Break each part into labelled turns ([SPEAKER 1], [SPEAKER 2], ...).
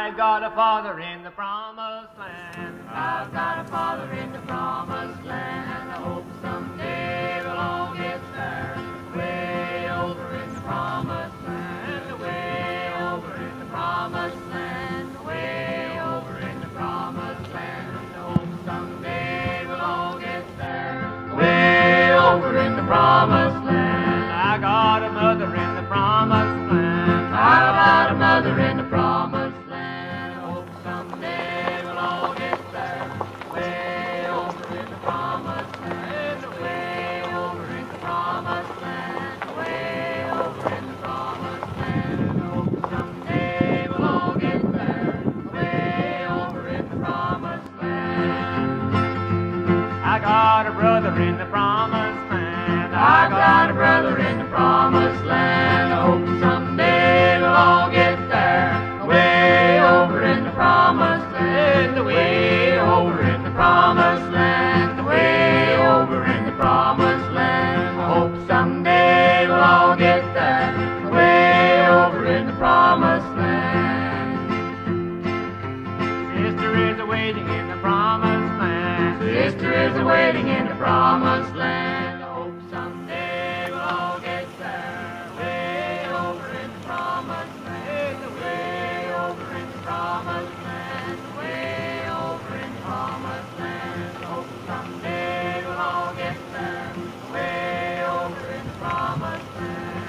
[SPEAKER 1] I've got a father in the promised land.
[SPEAKER 2] I've got a father in the promised land. I hope someday we'll all get there. Way over in the promised land. Way over in the promised land. Way over in the promised land. I hope someday we'll all get there. Way over in the promised land.
[SPEAKER 1] I got a mother in the promised land.
[SPEAKER 2] I've got a mother in the promised land. I hope someday we'll all get there. Way over in the promised land. Way over in the promised land. Way over in the promised land. I hope someday we'll all get there. Way over in the promised land.
[SPEAKER 1] I got a brother in the promised land.
[SPEAKER 2] I've got a brother in the promised land. I hope someday we'll all get there. Way over in the promised land. Way over in the promised land. Way over in the promised land. I hope someday we'll all get there. Way over in the promised land.
[SPEAKER 1] Sister is awaiting in the promised land.
[SPEAKER 2] Sister is awaiting in the promised land. I hope someday we'll all get there. Way over in the promised land. Way over in the promised land. Way over in the promised land. I hope someday we'll all get there. Way over in the promised land.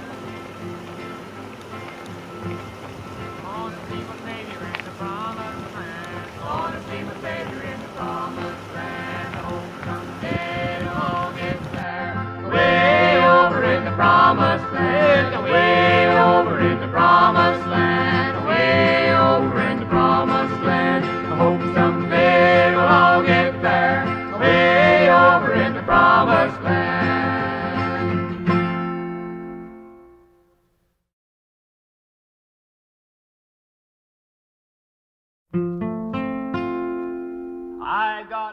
[SPEAKER 1] Gonna see my savior in the promised land.
[SPEAKER 2] Gonna see my Savior in the promised land. I hope someday we'll all get there. Way over in the promised land. Way over in the promised land. Way over in the promised land. I hope someday we'll all get there. Way over in the promised land.
[SPEAKER 1] I got